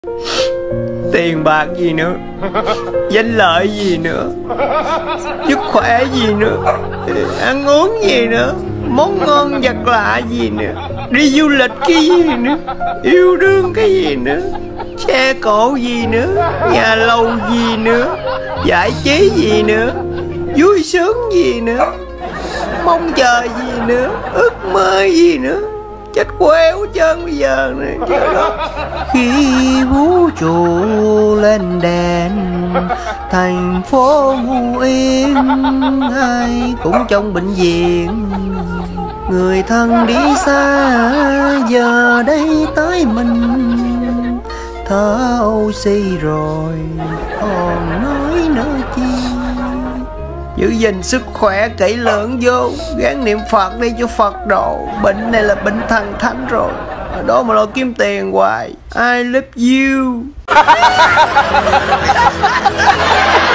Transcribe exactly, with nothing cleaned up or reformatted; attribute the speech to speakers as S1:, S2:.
S1: Tiền bạc gì nữa, danh lợi gì nữa, sức khỏe gì nữa, ăn uống gì nữa, món ngon vật lạ gì nữa, đi du lịch cái gì nữa, yêu đương cái gì nữa, xe cộ gì nữa, nhà lầu gì nữa, giải trí gì nữa, vui sướng gì nữa, mong chờ gì nữa, ước mơ gì nữa. Chết queo hết trơn bây giờ này. Khi vũ trụ lên đèn, thành phố ngu yên, ai cũng trong bệnh viện. Người thân đi xa, giờ đây tới mình thở oxy rồi, còn nói nữa chi. Giữ gìn sức khỏe kỹ lưỡng vô, gán niệm Phật đi cho Phật độ. Bệnh này là bệnh thần thánh rồi, ở đó mà lo kiếm tiền hoài. I love you.